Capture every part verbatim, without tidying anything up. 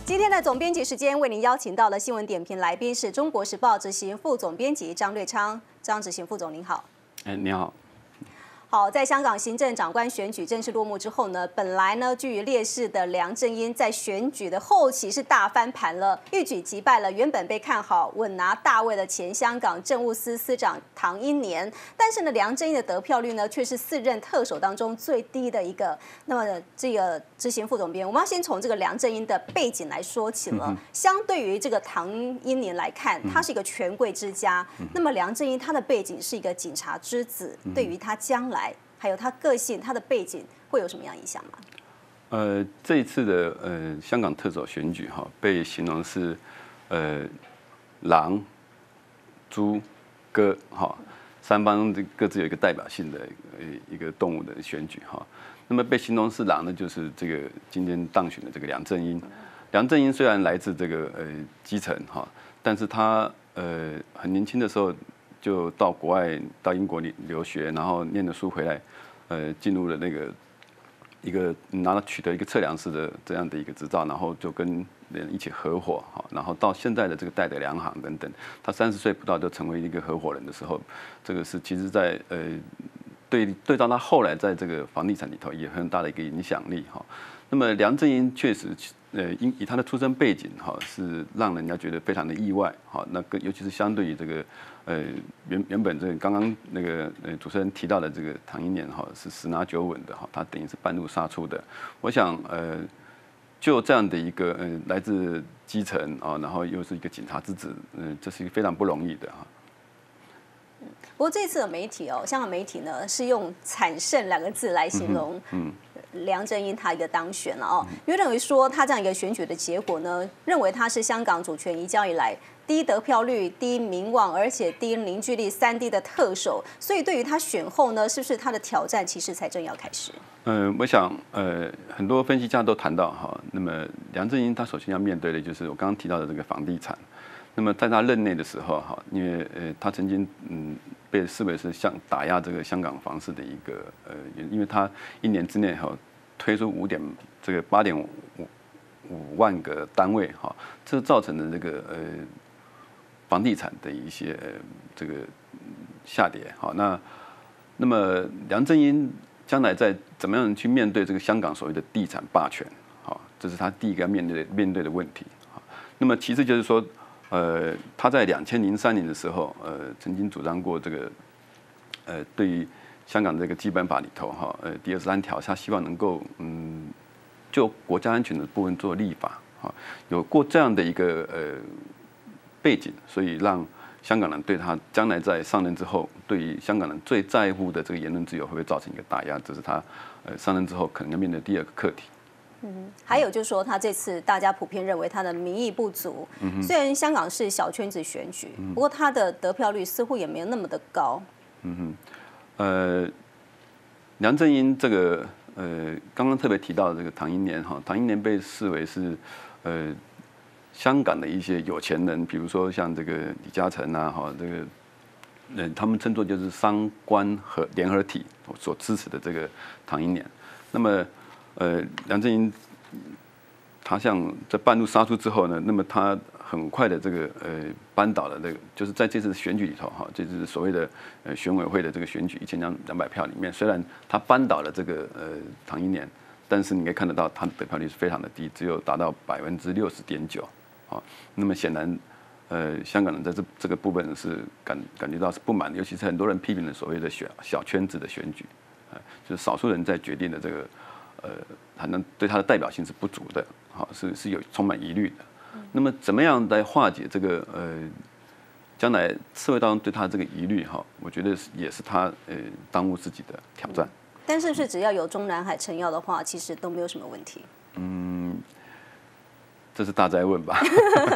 今天的总编辑时间，为您邀请到了新闻点评来宾是中国时报执行副总编辑张瑞昌，张执行副总您好。 哎，你好。 好，在香港行政长官选举正式落幕之后呢，本来呢居于劣势的梁振英在选举的后期是大翻盘了，一举击败了原本被看好稳拿大位的前香港政务司司长唐英年。但是呢，梁振英的得票率呢却是四任特首当中最低的一个。那么这个执行副总编，我们要先从这个梁振英的背景来说起了。嗯、相对于这个唐英年来看，他是一个权贵之家。嗯、那么梁振英他的背景是一个警察之子，嗯、对于他将来还有他个性、他的背景会有什么样影响吗？ 呃，这一次的呃香港特首选举哈，被形容是呃狼、猪、鸽哈三方各自有一个代表性的一个动物的选举哈。那么被形容是狼的，就是这个今天当选的这个梁振英。梁振英虽然来自这个呃基层哈，但是他呃很年轻的时候就到国外到英国留学，然后念了书回来。呃，进入了那个一个拿到取得一个测量师的这样的一个执照，然后就跟人一起合伙哈，然后到现在的这个戴德梁行等等，他三十岁不到就成为一个合伙人的时候，这个是其实在呃对对到他后来在这个房地产里头也很大的一个影响力哈。那么梁振英确实呃因以他的出身背景哈，是让人家觉得非常的意外哈。那个尤其是相对于这个。呃，原原本这个刚刚那个呃主持人提到的这个唐英年哈是十拿九稳的哈，他等于是半路杀出的。我想呃，就这样的一个呃来自基层啊，然后又是一个警察之子，嗯、呃，这是一个非常不容易的哈。 不过这次的媒体哦，香港媒体呢是用惨胜两个字来形容。嗯。嗯梁振英他一个当选了哦，因为认为说他这样一个选举的结果呢，认为他是香港主权移交以来低得票率、低民望，而且低凝聚力三低的特首，所以对于他选后呢，是不是他的挑战其实才正要开始？ 嗯、呃，我想呃，很多分析家都谈到哈，那么梁振英他首先要面对的就是我刚刚提到的这个房地产。那么在他任内的时候哈，因为呃他曾经嗯被视为是像打压这个香港房市的一个呃，因为他一年之内哈推出五点这个八点五五万个单位哈，这造成的这个呃房地产的一些、呃、这个下跌哈。那那么梁振英将来在怎么样去面对这个香港所谓的地产霸权哈，这是他第一个面对面对的问题哈。那么其次就是说。呃，他在两千零三年的时候，呃，曾经主张过这个，呃，对于香港这个基本法里头哈，呃，第二十三条，他希望能够嗯，就国家安全的部分做立法哈，有过这样的一个呃背景，所以让香港人对他将来在上任之后，对于香港人最在乎的这个言论自由会不会造成一个打压，这是他呃上任之后可能要面对第二个课题。 嗯，还有就是说，他这次大家普遍认为他的民意不足。嗯、虽然香港是小圈子选举，嗯、不过他的得票率似乎也没有那么的高。 嗯哼，呃，梁振英这个呃，刚刚特别提到的这个唐英年哈，唐英年被视为是呃香港的一些有钱人，比如说像这个李嘉诚啊哈，这个呃他们称作就是商官和联合体所支持的这个唐英年。那么呃，梁振英他像在半路杀出之后呢，那么他很快的这个呃扳倒了这个，就是在这次选举里头哈，这就是所谓的呃选委会的这个选举一千张两百票里面，虽然他扳倒了这个呃唐英年，但是你可以看得到他的得票率是非常的低，只有达到百分之六十点九啊。那么显然，呃，香港人在这这个部分是感感觉到是不满的，尤其是很多人批评的所谓的小小圈子的选举，啊、呃，就是少数人在决定的这个。呃，可能对他的代表性是不足的，好是是有充满疑虑的。那么怎么样来化解这个呃，将来社会当中对他这个疑虑哈？我觉得也是他呃当务自己的挑战。 但是不是只要有中南海成药的话，其实都没有什么问题？ 嗯。这是大哉问吧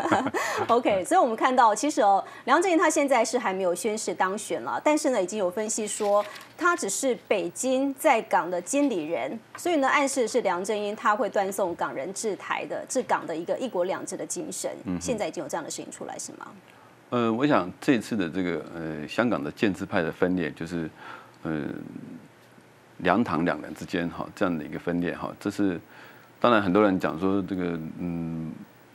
？OK， 所以我们看到，其实哦，梁振英他现在是还没有宣誓当选了，但是呢，已经有分析说他只是北京在港的监理人，所以呢，暗示是梁振英他会断送港人治台的治港的一个一国两制的精神。嗯、现在已经有这样的事情出来，是吗？ 呃，我想这次的这个呃香港的建制派的分裂，就是呃梁唐两人之间哈这样的一个分裂哈，这是。当然，很多人讲说这个，嗯，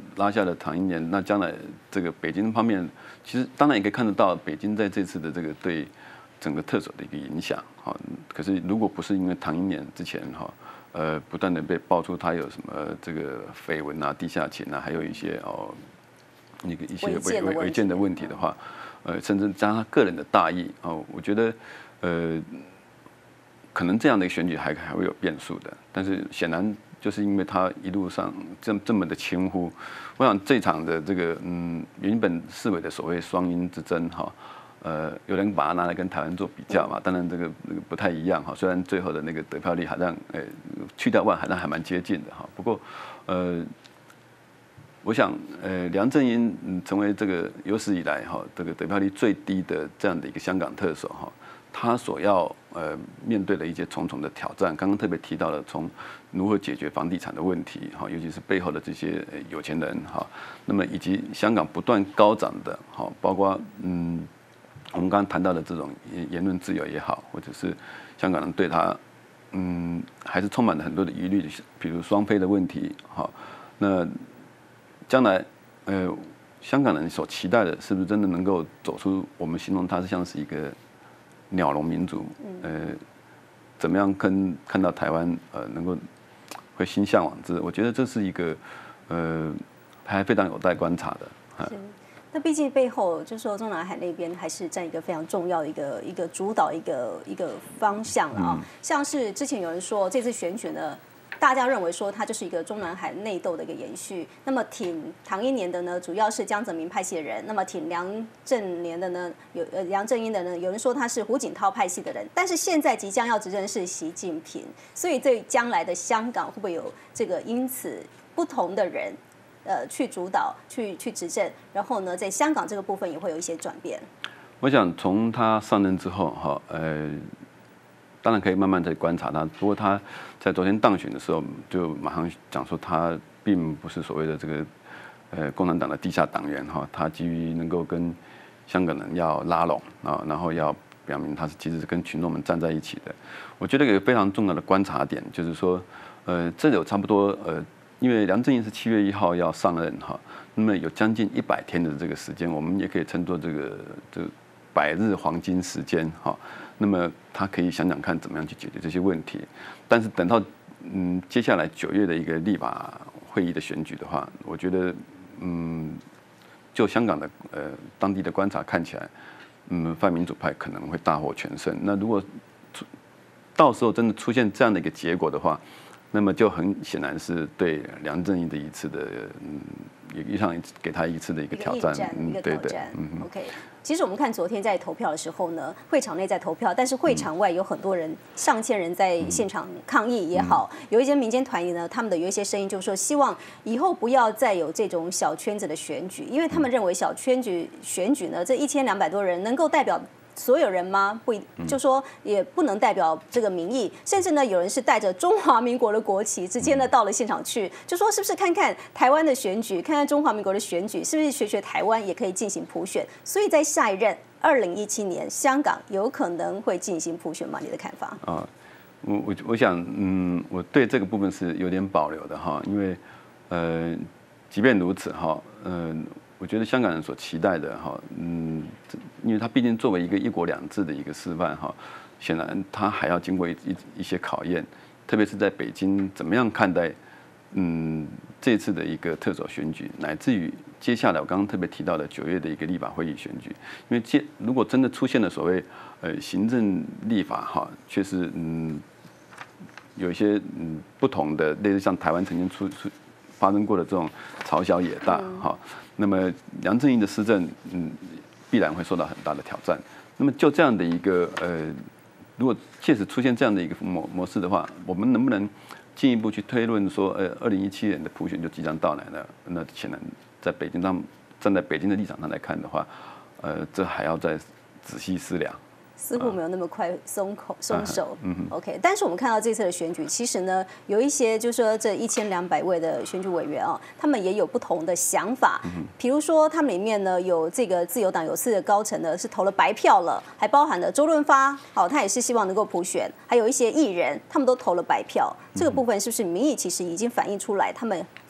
拉下了唐英年，那将来这个北京方面，其实当然也可以看得到北京在这次的这个对整个特首的一个影响，哈。可是如果不是因为唐英年之前哈，呃，不断的被爆出他有什么这个绯闻啊、地下钱啊，还有一些哦那个一些违违违建的问题的话，呃，甚至加上他个人的大意哦，我觉得呃。可能这样的一个选举还还会有变数的，但是显然就是因为他一路上这这么的轻忽，我想这场的这个嗯原本视为的所谓双鹰之争哈，呃有人把它拿来跟台湾做比较嘛，当然这个那个不太一样哈，虽然最后的那个得票率好像呃去掉万好像还蛮接近的哈，不过呃我想呃梁振英嗯成为这个有史以来哈这个得票率最低的这样的一个香港特首哈。他所要呃面对的一些重重的挑战，刚刚特别提到了从如何解决房地产的问题，哈，尤其是背后的这些有钱人，哈，那么以及香港不断高涨的，哈，包括嗯我们刚刚谈到的这种言论自由也好，或者是香港人对他嗯还是充满了很多的疑虑，比如双非的问题，哈，那将来呃香港人所期待的，是不是真的能够走出我们形容它是像是一个鸟笼民主，呃，怎么样跟看到台湾呃能够会心向往之？我觉得这是一个呃还非常有待观察的。 是，那毕竟背后就是说中南海那边还是占一个非常重要的一个一个主导一个一个方向了啊。嗯、像是之前有人说这次选举呢。大家认为说它就是一个中南海内斗的一个延续。那么挺唐英年的呢，主要是江泽民派系的人；那么挺梁振年的呢，有呃梁振英的呢，有人说他是胡锦涛派系的人。但是现在即将要执政是习近平，所以对将来的香港会不会有这个因此不同的人呃去主导、去去执政？然后呢，在香港这个部分也会有一些转变。 我想从他上任之后，哈，呃。当然可以慢慢的观察他，不过他在昨天当选的时候，就马上讲说他并不是所谓的这个呃共产党的地下党员哈，他基于能够跟香港人要拉拢啊，然后要表明他是其实是跟群众们站在一起的。我觉得有个非常重要的观察点就是说，呃，这有差不多呃，因为梁振英是七月一号要上任哈，那么有将近一百天的这个时间，我们也可以称作这个这个百日黄金时间哈。那么他可以想想看怎么样去解决这些问题，但是等到嗯接下来九月的一个立法会议的选举的话，我觉得嗯就香港的呃当地的观察看起来，嗯泛民主派可能会大获全胜。那如果到时候真的出现这样的一个结果的话，那么就很显然是对梁振英的一次的嗯。也像给他一次的一个挑战， 一个挑战。嗯 OK， 其实我们看昨天在投票的时候呢，会场内在投票，但是会场外有很多人，上千人在现场抗议也好，有一些民间团体呢，他们的有一些声音就是说，希望以后不要再有这种小圈子的选举，因为他们认为小圈举选举呢，这一千两百多人能够代表所有人吗？不，就说也不能代表这个民意，甚至呢，有人是带着中华民国的国旗，直接呢到了现场去，就说是不是看看台湾的选举，看看中华民国的选举，是不是学学台湾也可以进行普选？所以在下一任二零一七年，香港有可能会进行普选吗？你的看法？ 啊，我我我想，嗯，我对这个部分是有点保留的哈，因为呃，即便如此哈，嗯、呃。我觉得香港人所期待的哈，嗯，因为他毕竟作为一个一国两制的一个示范哈，显然他还要经过一一一些考验，特别是在北京怎么样看待嗯这次的一个特首选举，乃至于接下来我刚刚特别提到的九月的一个立法会议选举，因为接如果真的出现了所谓呃行政立法哈，确实嗯有一些嗯不同的，类似像台湾曾经出出发生过的这种朝小野大哈。那么梁振英的施政，嗯，必然会受到很大的挑战。那么就这样的一个呃，如果确实出现这样的一个模模式的话，我们能不能进一步去推论说，呃，二零一七年的普选就即将到来了？那显然在北京上站在北京的立场上来看的话，呃，这还要再仔细思量。 似乎没有那么快松口松手、嗯、，OK。但是我们看到这次的选举，其实呢，有一些就是说这一千两百位的选举委员啊，他们也有不同的想法。比如说，他们里面呢有这个自由党有四个高层呢是投了白票了，还包含了周润发，好、哦，他也是希望能够普选，还有一些艺人，他们都投了白票。这个部分是不是民意其实已经反映出来，他们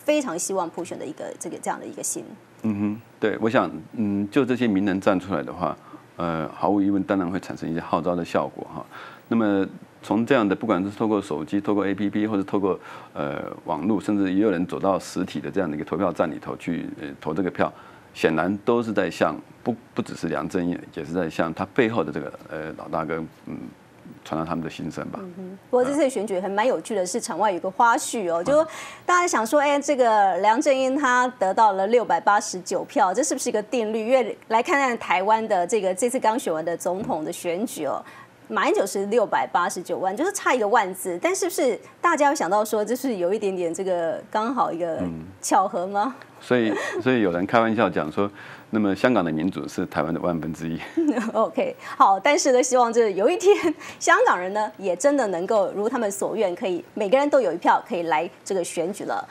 非常希望普选的一个这个这样的一个心。 嗯哼，对，我想，嗯，就这些名人站出来的话，呃，毫无疑问，当然会产生一些号召的效果哈。那么从这样的，不管是透过手机、透过 A P P， 或者透过呃网络，甚至也有人走到实体的这样的一个投票站里头去呃投这个票，显然都是在向不不只是梁振英，也是在向他背后的这个呃老大哥，嗯。传达他们的心声吧。 嗯、不过这次选举还蛮有趣的是，场外有个花絮哦，就大家想说，哎，这个梁振英他得到了六百八十九票，这是不是一个定律？因为来看看台湾的这个这次刚选完的总统的选举哦，马英九是六百八十九万，就是差一个万字，但是不是大家有想到说，这是有一点点这个刚好一个巧合吗？ 嗯、所以，所以有人开玩笑讲说。那么香港的民主是台湾的万分之一。 OK， 好，但是呢，希望这有一天香港人呢也真的能够如他们所愿，可以每个人都有一票可以来这个选举了。